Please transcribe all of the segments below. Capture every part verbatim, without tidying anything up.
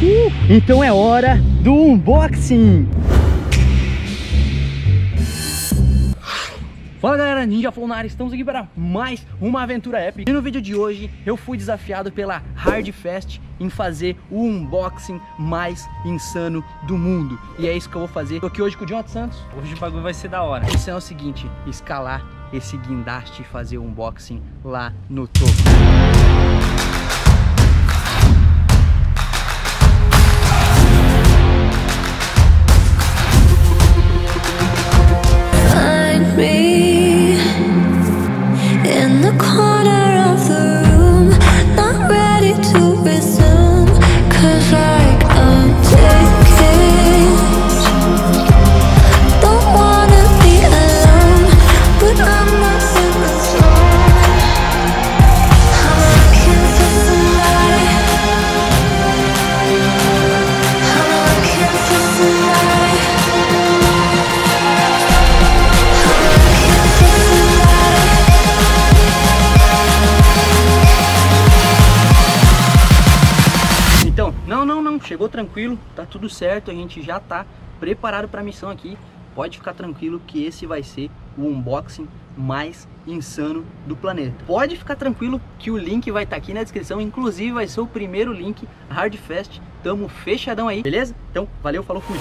Uhul! Então é hora do unboxing! Fala galera, Ninja Flow na área, estamos aqui para mais uma aventura épica. E no vídeo de hoje eu fui desafiado pela Hard Fest em fazer o unboxing mais insano do mundo. E é isso que eu vou fazer. Tô aqui hoje com o Jonathan Santos. Hoje o bagulho vai ser da hora. A missão é o seguinte, escalar esse guindaste e fazer o unboxing lá no topo. Find me in the corner of the room, not ready to resume, 'cause like I'm taking, don't wanna be alone, but I'm not in the zone. I'm looking for somebody, I'm looking for somebody, Então, não, não, não, chegou tranquilo, tá tudo certo, a gente já tá preparado para a missão aqui. Pode ficar tranquilo que esse vai ser o unboxing mais insano do planeta. Pode ficar tranquilo que o link vai estar aqui na descrição, inclusive vai ser o primeiro link, Hard Fest. Tamo fechadão aí, beleza? Então, valeu, falou, fui!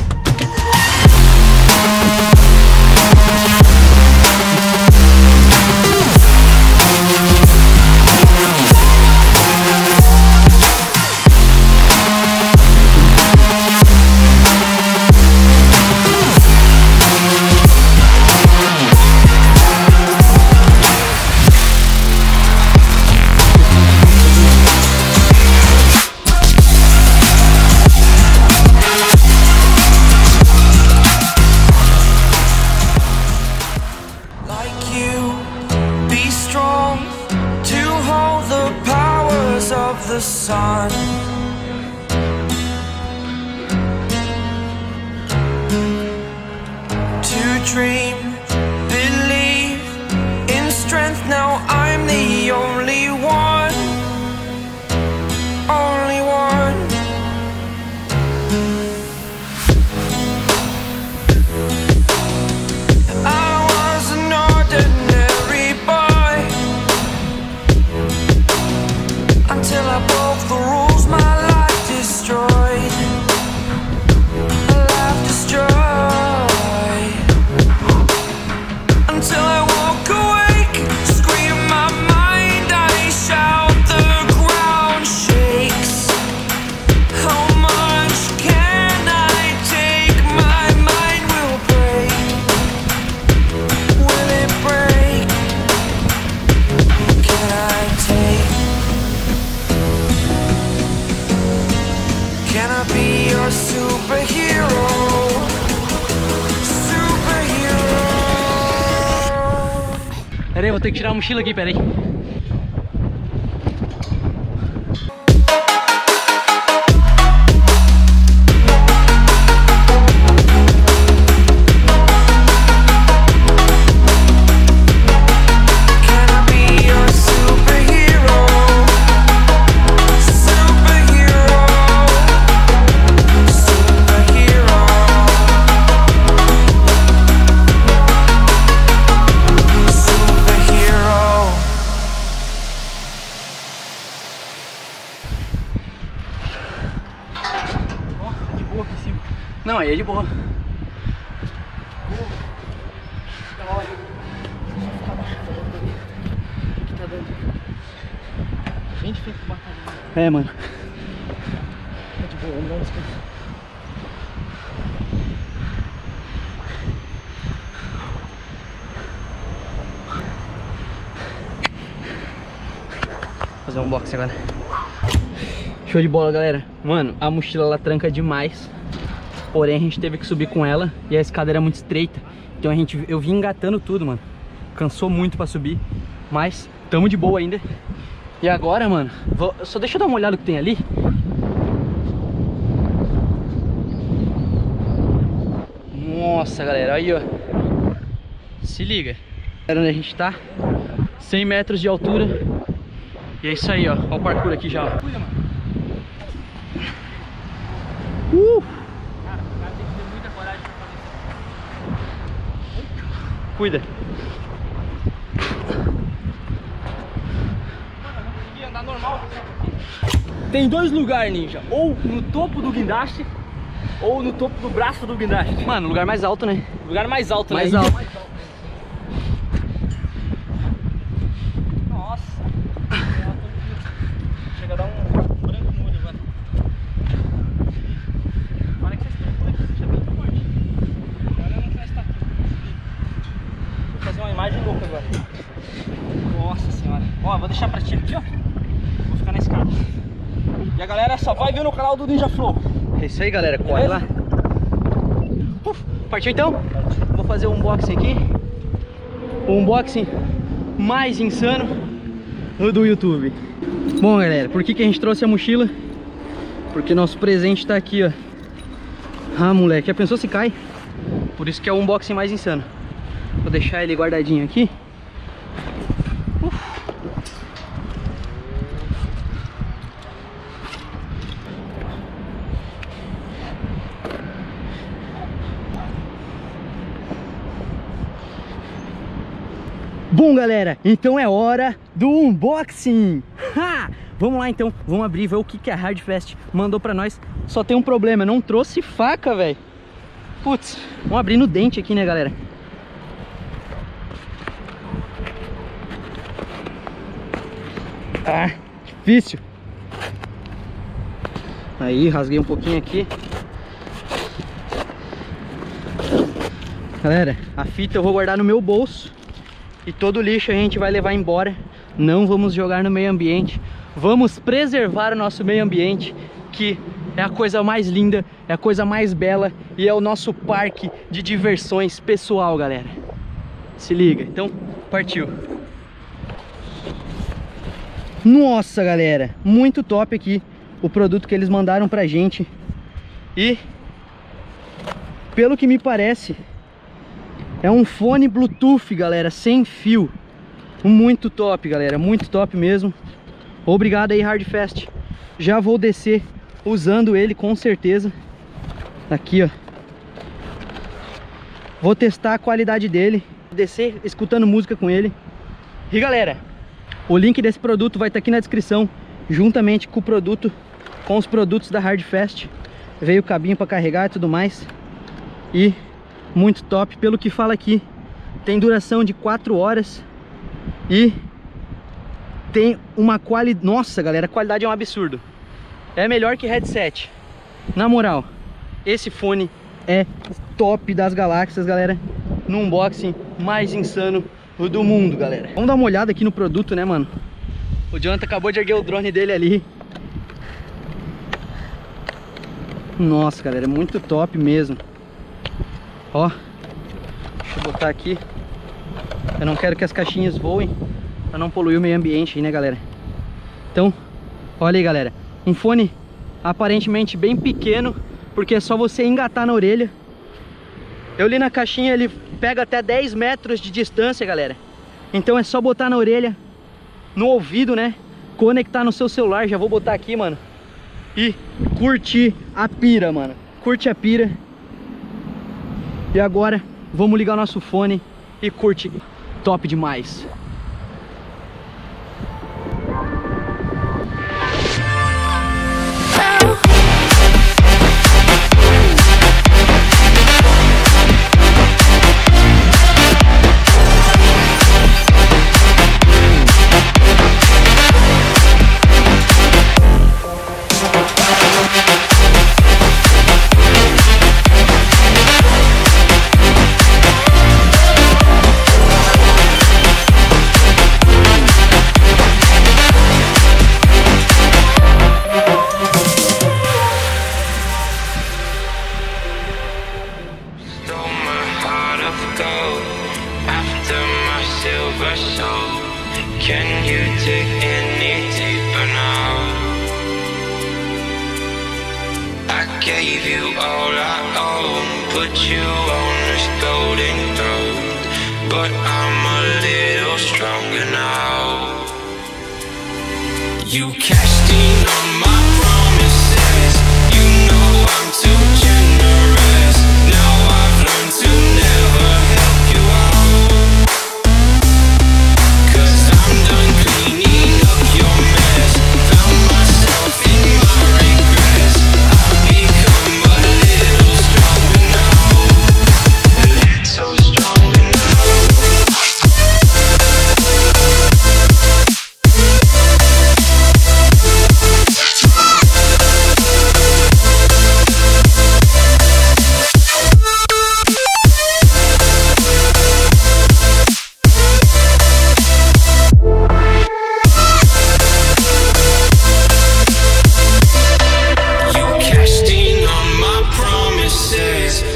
The sun, to dream, believe in strength. Now I'm the only one, only one. I was an ordinary boy until I broke the rules, my life destroyed, my life destroyed. Until I walk awake, scream my mind, I shout, the ground shakes. How much can I take? My mind will break. Will it break? Can I take? Can I be your superhero? Superhero. Pera aí, vou ter que tirar a mochila aqui, pera aí. Não, aí é de boa. Bem difícil de batalhar. É, mano. É de boa, não vamos esquecer. Fazer um unboxing agora. Show de bola, galera. Mano, a mochila ela tranca demais. Porém a gente teve que subir com ela e a escada era muito estreita. Então a gente, eu vim engatando tudo, mano. Cansou muito pra subir, mas tamo de boa ainda. E agora, mano, vou, só deixa eu dar uma olhada no que tem ali. Nossa, galera, aí ó. Se liga. Olha onde a gente tá. cem metros de altura. E é isso aí, ó. Olha o parkour aqui já, ó. Cuida, mano. Uh! Cara, o cara tem que ter muita coragem pra fazer isso. Cuida. Andar normal. Tem dois lugares, Ninja, ou no topo do guindaste ou no topo do braço do guindaste. Mano, lugar mais alto, né? Lugar mais alto, mais né? Alto. Mais alto. Nossa. Chega a dar um branco no olho agora. Para que vocês estão deixa bem forte. Agora não vai estar aqui. Vou fazer uma imagem louca agora. Nossa senhora. Ó, vou deixar pra ti aqui, ó. Vou ficar na escada. E a galera só vai ver no canal do Ninja Flow. É isso aí, galera. Corre lá. Uf, partiu então? Vou fazer um unboxing aqui. O unboxing mais insano do YouTube. Bom, galera, por que que a gente trouxe a mochila? Porque nosso presente tá aqui, ó. Ah, moleque, já pensou se cai? Por isso que é o unboxing mais insano. Vou deixar ele guardadinho aqui. Uf. Bom, galera, então é hora do unboxing. Ha! Vamos lá então, vamos abrir e ver o que que a Hardfast mandou pra nós. Só tem um problema, não trouxe faca, velho. Putz, vamos abrir no dente aqui, né, galera? Ah, difícil. Aí, rasguei um pouquinho aqui. Galera, a fita eu vou guardar no meu bolso. E todo o lixo a gente vai levar embora. Não vamos jogar no meio ambiente. Vamos preservar o nosso meio ambiente, que é a coisa mais linda, é a coisa mais bela e é o nosso parque de diversões pessoal, galera. Se liga, então partiu. Nossa, galera, muito top aqui o produto que eles mandaram pra gente. E pelo que me parece, é um fone Bluetooth, galera, sem fio. Muito top, galera, muito top mesmo. Obrigado aí, Hardfast. Já vou descer usando ele com certeza. Aqui, ó. Vou testar a qualidade dele, descer escutando música com ele. E galera, o link desse produto vai estar aqui na descrição, juntamente com o produto, com os produtos da Hardfast. Veio o cabinho para carregar e tudo mais. E muito top, pelo que fala aqui, tem duração de quatro horas e tem uma qualidade. Nossa, galera, a qualidade é um absurdo. É melhor que headset. Na moral, esse fone é top das galáxias, galera. No unboxing mais insano do mundo, galera. Vamos dar uma olhada aqui no produto, né, mano? O Jonathan acabou de erguer o drone dele ali. Nossa, galera, é muito top mesmo. Ó, deixa eu botar aqui. Eu não quero que as caixinhas voem, pra não poluir o meio ambiente aí, né, galera? Então, olha aí, galera. Um fone aparentemente bem pequeno, porque é só você engatar na orelha. Eu li na caixinha, ele pega até dez metros de distância, galera. Então é só botar na orelha, no ouvido, né? Conectar no seu celular. Já vou botar aqui, mano. E curtir a pira, mano. Curte a pira. E agora, vamos ligar o nosso fone e curte. Top demais. Can you dig any deeper now? I gave you all I own, put you on this golden throne, but I'm a little stronger now. You cashed in on